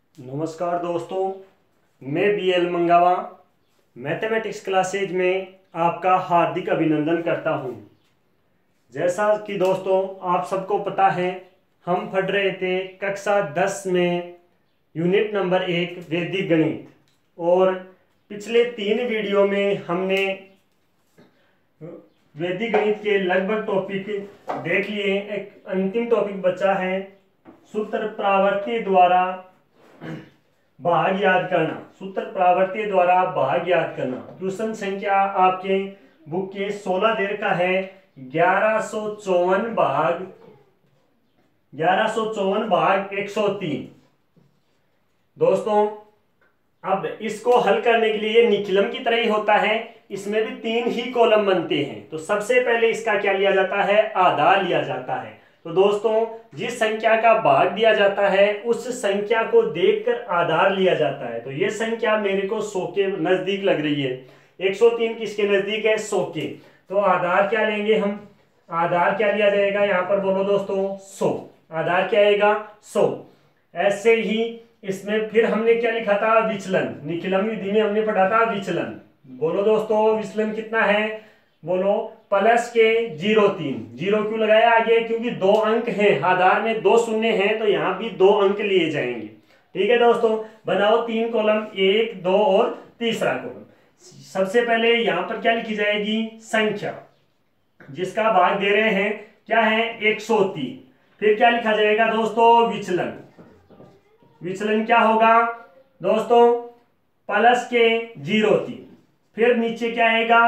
नमस्कार दोस्तों, मैं BL मंगावा मैथमेटिक्स क्लासेज में आपका हार्दिक अभिनंदन करता हूं। जैसा कि दोस्तों आप सबको पता है, हम पढ़ रहे थे कक्षा 10 में यूनिट नंबर 1 वैदिक गणित, और पिछले 3 वीडियो में हमने वैदिक गणित के लगभग टॉपिक देख लिए। एक अंतिम टॉपिक बचा है सूत्र प्रावर्ती द्वारा भाग याद करना। सूत्र प्रावर्ती द्वारा भाग याद करना। क्वेश्चन संख्या आपके बुक के 16 देर का है। 1154 भाग 103। दोस्तों अब इसको हल करने के लिए निखिलम की तरह ही होता है, इसमें भी 3 ही कॉलम बनते हैं। तो सबसे पहले इसका क्या लिया जाता है? आधार लिया जाता है। तो दोस्तों जिस संख्या का भाग दिया जाता है उस संख्या को देखकर आधार लिया जाता है। तो ये संख्या मेरे को 100 के नजदीक लग रही है। 103 किसके नजदीक है? 100 के। तो आधार क्या लेंगे हम? आधार क्या लिया जाएगा यहाँ पर? बोलो दोस्तों, 100। आधार क्या आएगा? 100। ऐसे ही इसमें फिर हमने क्या लिखा था? विचलन। निखिलम विधि में हमने पढ़ा था विचलन। बोलो दोस्तों, विचलन कितना है? बोलो, प्लस के 0,3। 0 क्यों लगाया आगे? क्योंकि 2 अंक हैं, आधार में 2 शून्य हैं, तो यहां भी 2 अंक लिए जाएंगे। ठीक है दोस्तों, बनाओ 3 कॉलम, 1, 2 और तीसरा कॉलम। सबसे पहले यहां पर क्या लिखी जाएगी? संख्या जिसका भाग दे रहे हैं क्या है? 103। फिर क्या लिखा जाएगा दोस्तों? विचलन। विचलन क्या होगा दोस्तों? प्लस के 0,3। फिर नीचे क्या आएगा?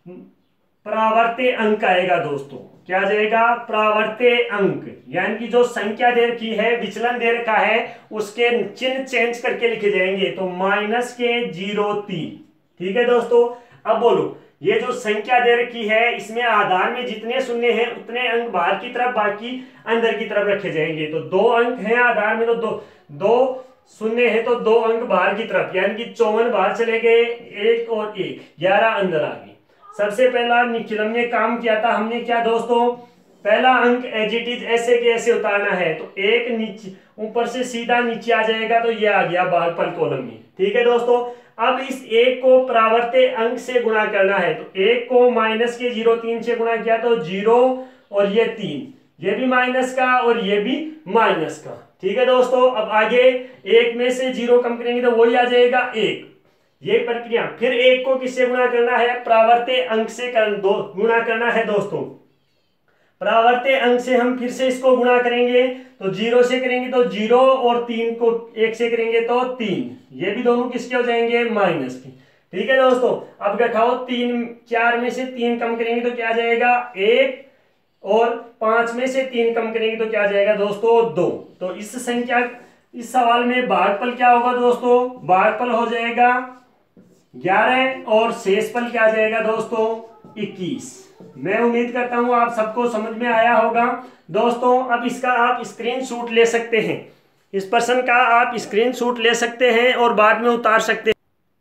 प्रावर्ते अंक आएगा दोस्तों। क्या जाएगा? प्रावर्ते अंक। यानी कि जो संख्या दे रखी है, विचलन दे रखा है, उसके चिन्ह चेंज करके लिखे जाएंगे। तो माइनस के 0,3। ठीक है दोस्तों। अब बोलो, ये जो संख्या दे रखी है इसमें आधार में जितने शून्य हैं उतने अंक बाहर की तरफ, बाकी अंदर की तरफ रखे जाएंगे। तो 2 अंक हैं आधार में, तो दो शून्य है, तो 2 अंक बाहर की तरफ, यानी कि 54 बाहर चले गए, 1 और 1, 11 अंदर आ गए। सबसे पहला निखिलम ने काम किया था, हमने क्या दोस्तों? पहला अंक एज इट इज ऐसे के ऐसे उतारना है। तो 1 नीचे ऊपर से सीधा नीचे आ जाएगा, तो ये आ गया भागफल कॉलम में। ठीक है दोस्तों। अब इस 1 को प्रावर्ते अंक से गुणा करना है। तो 1 को माइनस के 0,3 से गुणा किया तो 0 और ये 3, ये भी माइनस का और ये भी माइनस का। ठीक है दोस्तों। अब आगे 1 में से 0 कम करेंगे तो वही आ जाएगा 1। ये प्रक्रिया। फिर 1 को किससे गुणा करना है? प्रावर्ते अंक से गुणा करना है दोस्तों। प्रावर्ते अंक से हम फिर से इसको गुणा करेंगे, तो 0 से करेंगे तो 0 और 3 को 1 से करेंगे तो 3। ये भी दोनों किसके हो जाएंगे? माइनस के। ठीक है दोस्तों। अब घटाओ 3, 4 में से 3 कम करेंगे तो क्या आ जाएगा? 1, और 5 में से 3 कम करेंगे तो क्या आ जाएगा दोस्तों? 2। तो इस सवाल में भागफल क्या होगा दोस्तों? भागफल हो जाएगा 11 और शेषफल क्या आ जाएगा दोस्तों? 21। मैं उम्मीद करता हूं आप सबको समझ में आया होगा दोस्तों। अब इसका आप स्क्रीनशॉट ले सकते हैं, इस प्रश्न का आप स्क्रीनशॉट ले सकते हैं और बाद में उतार सकते हैं।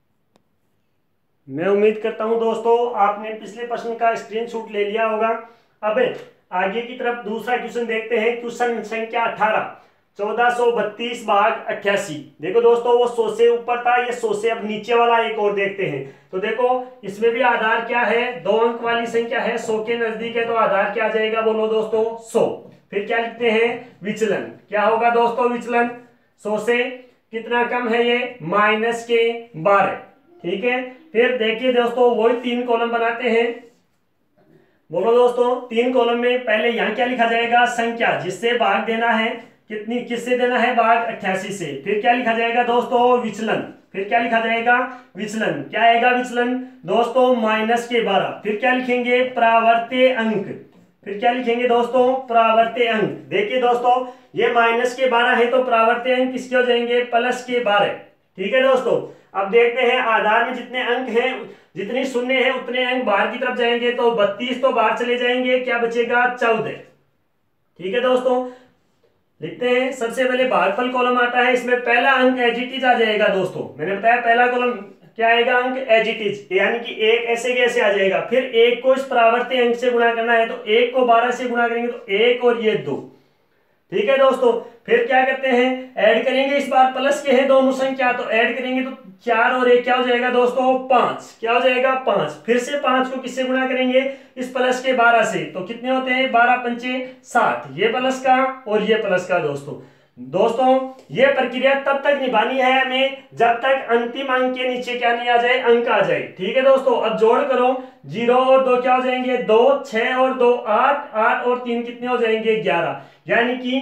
मैं उम्मीद करता हूं दोस्तों आपने पिछले प्रश्न का स्क्रीनशॉट ले लिया होगा। अब आगे की तरफ दूसरा क्वेश्चन देखते हैं। क्वेश्चन संख्या 18, 1432 भाग 88। देखो दोस्तों, वो 100 से ऊपर था, ये 100 से अब नीचे वाला एक और देखते हैं। तो देखो इसमें भी आधार क्या है? 2 अंक वाली संख्या है, 100 के नजदीक है, तो आधार क्या आ जाएगा? बोलो दोस्तों, 100। फिर क्या लिखते हैं? विचलन। क्या होगा दोस्तों विचलन? 100 से कितना कम है ये? माइनस के 12। ठीक है। फिर देखिए दोस्तों, वही 3 कॉलम बनाते हैं। बोलो दोस्तों, 3 कॉलम में पहले यहां क्या लिखा जाएगा? संख्या जिससे भाग देना है। कितनी, किससे देना है भाग? 88 से। फिर क्या लिखा जाएगा दोस्तों? विचलन। फिर क्या लिखा जाएगा? विचलन। क्या आएगा विचलन दोस्तों? माइनस के 12। फिर क्या लिखेंगे? प्रावर्ते अंक। फिर क्या लिखेंगे दोस्तों? प्रावर्ते अंक। देखिए दोस्तों, ये माइनस के 12 है, तो प्रावर्ते अंक किसके हो जाएंगे? प्लस के 12। ठीक है दोस्तों। अब देखते हैं आधार में जितने अंक हैं, जितनी शून्य है उतने अंक बाहर की तरफ जाएंगे। तो 32 तो बाहर चले जाएंगे, क्या बचेगा? 14। ठीक है दोस्तों। लिखते हैं। सबसे पहले भागफल कॉलम आता है, इसमें पहला अंक एज इट इज आ जाएगा दोस्तों। मैंने बताया पहला कॉलम क्या आएगा? अंक एज इट इज, यानी कि 1 ऐसे कैसे आ जाएगा। फिर 1 को इस प्रावर्ते अंक से गुणा करना है, तो 1 को 12 से गुणा करेंगे तो 1 और ये 2। ठीक है दोस्तों, फिर क्या करते हैं, ऐड करेंगे, इस बार प्लस के हैं दोनों संख्या, तो ऐड करेंगे तो 4 और 1 क्या हो जाएगा दोस्तों 5, क्या हो जाएगा 5। फिर से 5 को किससे गुणा करेंगे, इस प्लस के 12 से, तो कितने होते हैं 12 पंचे 60, ये प्लस का और ये प्लस का। दोस्तों ये प्रक्रिया तब तक निभानी है हमें जब तक अंतिम अंक के नीचे क्या नहीं आ जाए, अंक आ जाए। ठीक है दोस्तों, अब जोड़ करो, 0 और 2 क्या हो जाएंगे 2, 6 और 2 8, 8 और 3 कितने हो जाएंगे 11, यानी कि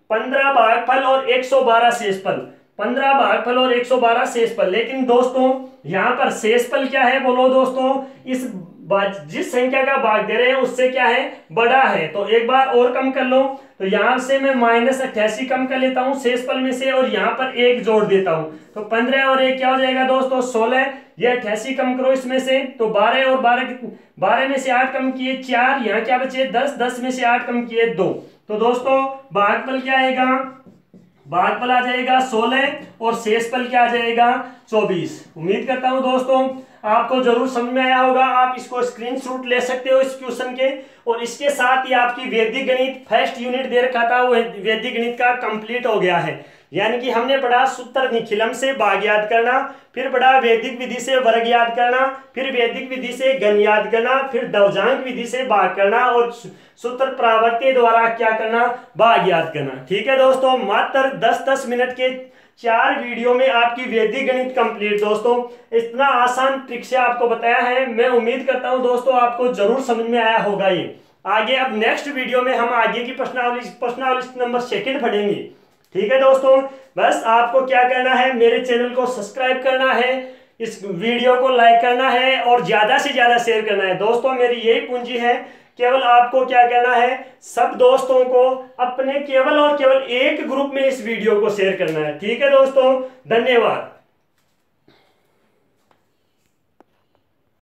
15 भागफल और 112 शेषफल, 15 भागफल और 112 शेषफल। लेकिन दोस्तों यहां पर शेषफल क्या है बोलो दोस्तों, इस जिस संख्या का भाग दे रहे हैं उससे क्या है बड़ा है, तो एक बार और कम कर लो, तो यहां से मैं -88 कम कर लेता हूं शेषफल में से और यहां पर 1 जोड़ देता हूं, तो 15 और 1 क्या हो जाएगा दोस्तों 16, ये 88 कम करो इसमें से, तो 12 और 12 में से 8 कम किए 4, यहाँ क्या बचे 10, 10 में से 8 कम किए 2, तो दोस्तों भागफल क्या आएगा, भागफल आ जाएगा 16 और शेषफल क्या आ जाएगा 24। उम्मीद करता हूं दोस्तों आपको जरूर समझ में आया होगा, आप इसको स्क्रीनशॉट ले सकते हो इस क्वेश्चन के, और इसके साथ ही आपकी वैदिक गणित फर्स्ट यूनिट दे रखा था वो वैदिक गणित का कंप्लीट हो गया है। यानी कि हमने पढ़ा सूत्र निखिलम से भाग याद करना, फिर पढ़ा वैदिक विधि से वर्ग याद करना, फिर वैदिक विधि से घन याद करना, फिर दवजांक विधि से भाग करना, और सूत्र प्रावर्त्य द्वारा क्या करना भाग याद करना। ठीक है दोस्तों, मात्र 10-10 मिनट के 4 वीडियो में आपकी वैदिक गणित कंप्लीट। दोस्तों इतना आसान ट्रिक से आपको बताया है, मैं उम्मीद करता हूं दोस्तों आपको जरूर समझ में आया होगा ये। आगे अब नेक्स्ट वीडियो में हम आगे की प्रश्नावली नंबर 2 पढ़ेंगे। ठीक है दोस्तों, बस आपको क्या करना है, मेरे चैनल को सब्सक्राइब करना है, इस वीडियो को लाइक करना है और ज्यादा से ज्यादा शेयर करना है। दोस्तों मेरी यही पूंजी है, केवल आपको क्या करना है, सब दोस्तों को अपने केवल और केवल एक ग्रुप में इस वीडियो को शेयर करना है। ठीक है दोस्तों, धन्यवाद।